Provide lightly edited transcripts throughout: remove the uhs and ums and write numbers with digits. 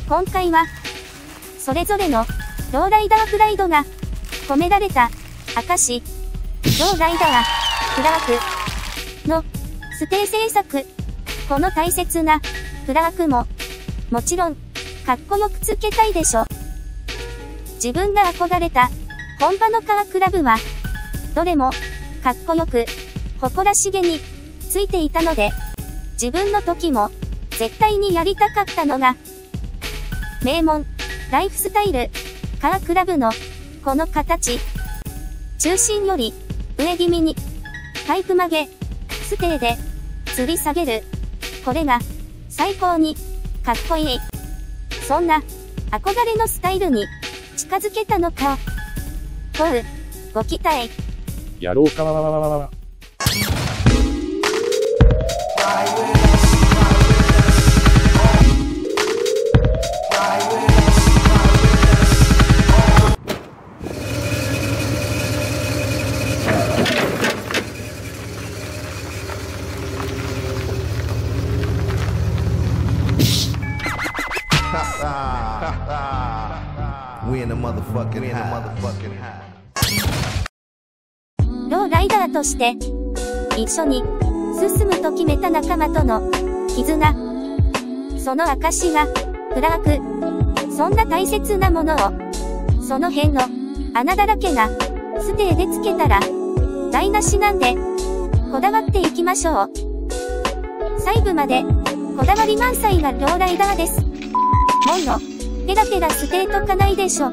今回は、それぞれの、ローライダープライドが、込められた、証、ローライダー、クラーク、の、ステイ制作。この大切な、クラークも、もちろん、かっこよくつけたいでしょ。自分が憧れた、本場のカークラブは、どれも、かっこよく、誇らしげに、ついていたので、自分の時も、絶対にやりたかったのが、名門、ライフスタイル、カークラブの、この形。中心より、上気味に、パイプ曲げ、ステイで、吊り下げる。これが、最高に、かっこいい。そんな、憧れのスタイルに、近づけたのか。ご期待。 やろうかー。 ローライダーとして、一緒に、進むと決めた仲間との、絆。その証が、クラーク。そんな大切なものを、その辺の、穴だらけが、ステイでつけたら、台無しなんで、こだわっていきましょう。細部まで、こだわり満載がローライダーです。もの、ペラペラステイとかないでしょ。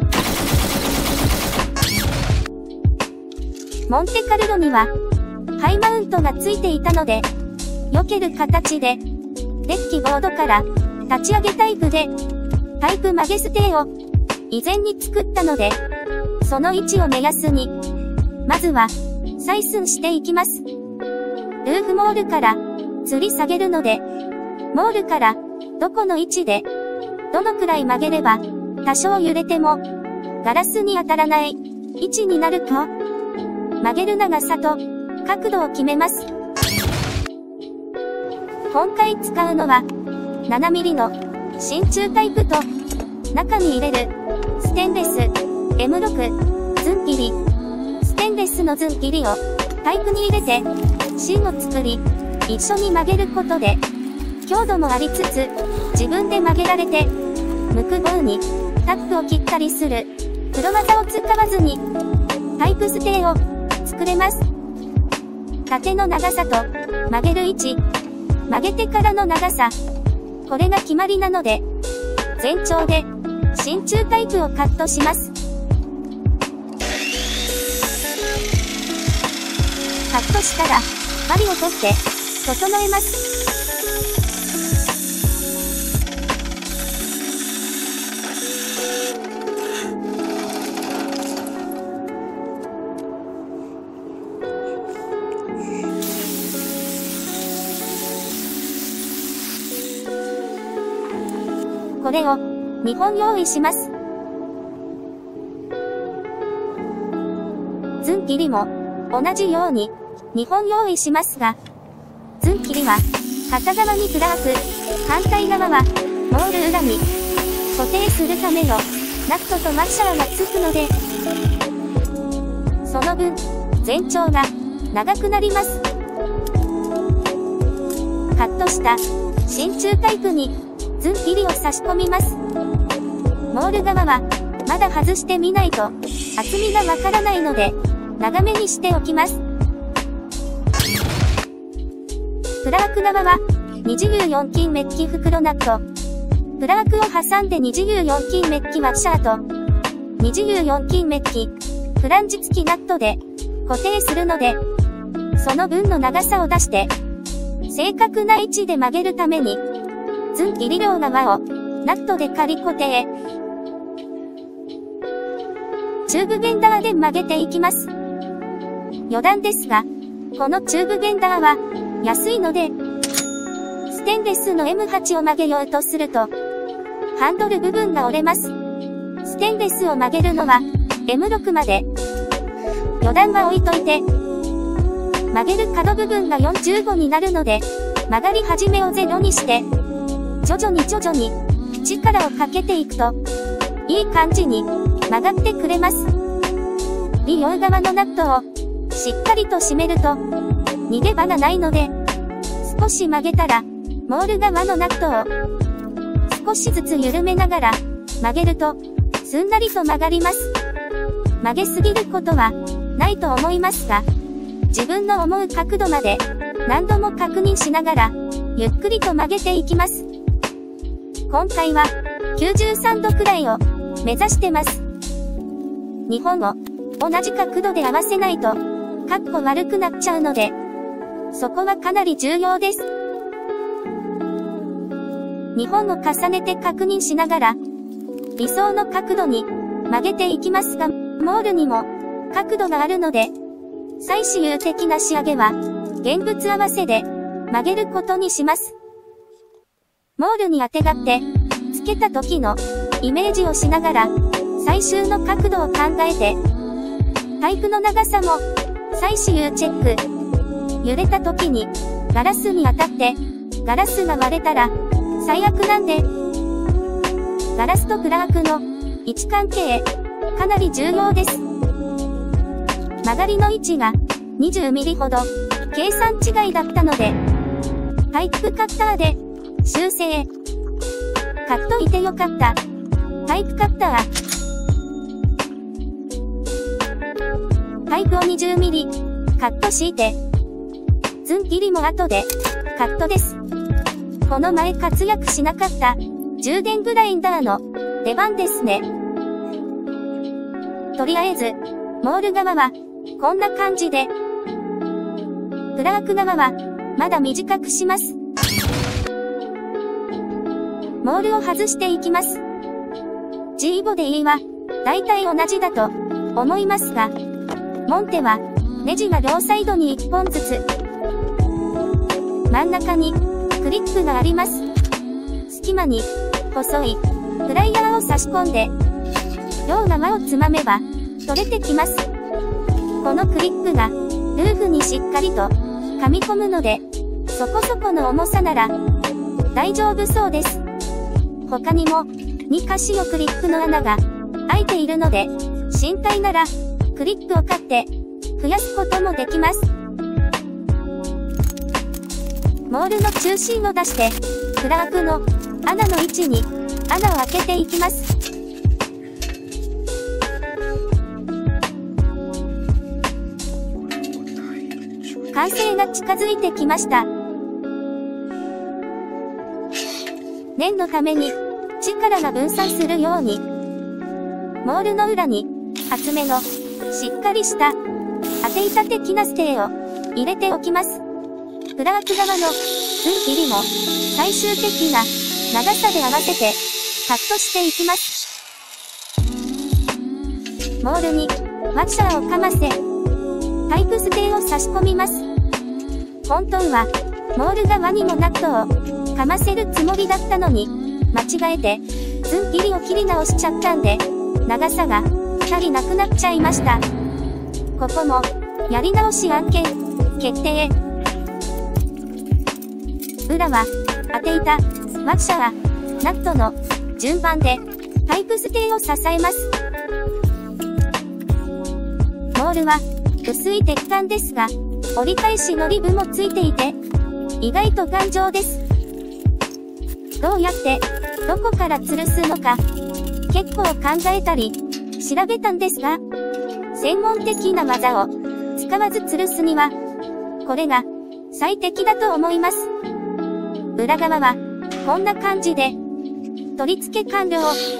モンテカルロには、ハイマウントがついていたので、避ける形で、デッキボードから、立ち上げタイプで、パイプ曲げステイを、以前に作ったので、その位置を目安に、まずは、採寸していきます。ルーフモールから、吊り下げるので、モールから、どこの位置で、どのくらい曲げれば、多少揺れても、ガラスに当たらない、位置になるか。曲げる長さと、角度を決めます。今回使うのは、7mm の、真鍮タイプと、中に入れる、ステンレス、M6、ズン切り。ステンレスのズン切りを、タイプに入れて、芯を作り、一緒に曲げることで、強度もありつつ、自分で曲げられて、無垢棒に、タックを切ったりする、プロ技を使わずに、パイプステイを、作れます。縦の長さと、曲げる位置、曲げてからの長さ、これが決まりなので、全長で、真鍮タイプをカットします。カットしたら、針を取って、整えます。これを、2本用意します。ズン切りも、同じように、2本用意しますが、ズン切りは、片側にクラーク、反対側は、モール裏に、固定するための、ナットとマッシャーがつくので、その分、全長が、長くなります。カットした、真鍮タイプに、ズン切りを差し込みます。モール側は、まだ外してみないと、厚みがわからないので、長めにしておきます。クラーク側は、24金メッキ袋ナット。クラークを挟んで24金メッキワッシャーと、24金メッキ、フランジ付きナットで、固定するので、その分の長さを出して、正確な位置で曲げるために、ズン切り両側を、ナットで仮固定。チューブベンダーで曲げていきます。余談ですが、このチューブベンダーは、安いので、ステンレスの M8 を曲げようとすると、ハンドル部分が折れます。ステンレスを曲げるのは、M6 まで。余談は置いといて、曲げる角部分が45になるので、曲がり始めを0にして、徐々に力をかけていくと、いい感じに曲がってくれます。利用側のナットをしっかりと締めると、逃げ場がないので、少し曲げたら、モール側のナットを少しずつ緩めながら曲げると、すんなりと曲がります。曲げすぎることはないと思いますが、自分の思う角度まで何度も確認しながら、ゆっくりと曲げていきます。今回は93度くらいを目指してます。2本を同じ角度で合わせないと、かっこ悪くなっちゃうので、そこはかなり重要です。2本を重ねて確認しながら、理想の角度に曲げていきますが、モールにも角度があるので、最終的な仕上げは、現物合わせで曲げることにします。モールにあてがって、つけた時のイメージをしながら、最終の角度を考えて、パイプの長さも最終チェック。揺れた時にガラスに当たって、ガラスが割れたら最悪なんで、ガラスとクラークの位置関係、かなり重要です。曲がりの位置が20ミリほど計算違いだったので、パイプカッターで修正。買っといてよかった。パイプカッター。パイプを20ミリカットして、ズン切りも後でカットです。この前活躍しなかった充電グラインダーの出番ですね。とりあえず、モール側はこんな感じで、クラーク側はまだ短くします。モールを外していきます。G ボディは大体同じだと思いますが、モンテはネジが両サイドに1本ずつ。真ん中にクリップがあります。隙間に細いプライヤーを差し込んで、両側をつまめば取れてきます。このクリップがルーフにしっかりと噛み込むので、そこそこの重さなら大丈夫そうです。他にも2箇所クリップの穴が開いているので、心配ならクリップを買って増やすこともできます。モールの中心を出して、クラークの穴の位置に穴を開けていきます。完成が近づいてきました。念のために力が分散するように、モールの裏に厚めのしっかりした当て板的なステーを入れておきます。クラーク側のズン切りも最終的な長さで合わせてカットしていきます。モールにワッシャーをかませ、パイプステーを差し込みます。本当はモール側にもナットをかませるつもりだったのに、間違えてズン切りを切り直しちゃったんで、長さが足りなくなっちゃいました。ここもやり直し案件決定。裏は当て板、ワッシャー、ナットの順番でパイプステーを支えます。モールは薄い鉄管ですが、折り返しのリブもついていて、意外と頑丈です。どうやってどこから吊るすのか結構考えたり調べたんですが、専門的な技を使わず吊るすにはこれが最適だと思います。裏側はこんな感じで取り付け完了。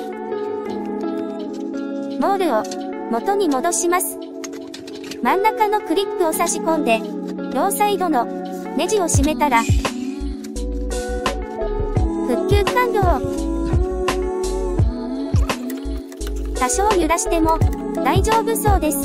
モールを元に戻します。真ん中のクリップを差し込んで、両サイドのネジを締めたら、復旧完了。多少揺らしても大丈夫そうです。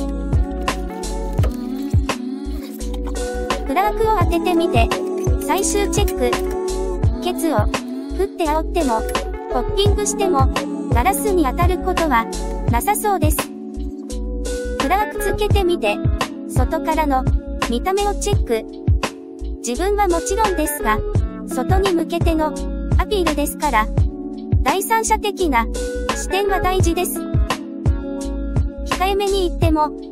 クラークを当ててみて、最終チェック。ケツを振って煽っても、ポッピングしても、ガラスに当たることはなさそうです。クラークつけてみて、外からの見た目をチェック。自分はもちろんですが、外に向けてのアピールですから、 第三者的な視点が大事です。控えめに言っても、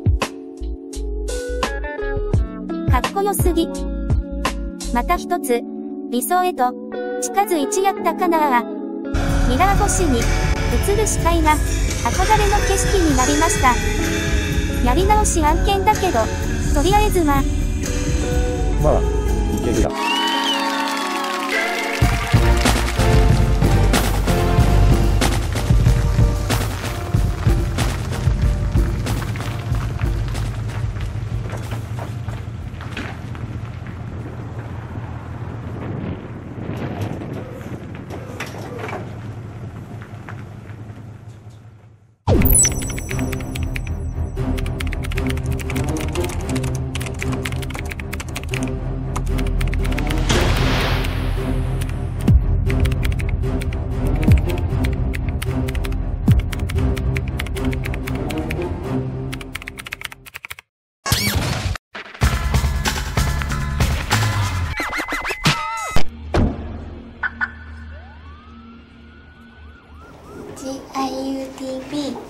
かっこよすぎ。また一つ、理想へと近づいちやったかなぁ。ミラー越しに映る視界が憧れの景色になりました。やり直し案件だけど、とりあえずまあ、 いけるだ。 GIUTV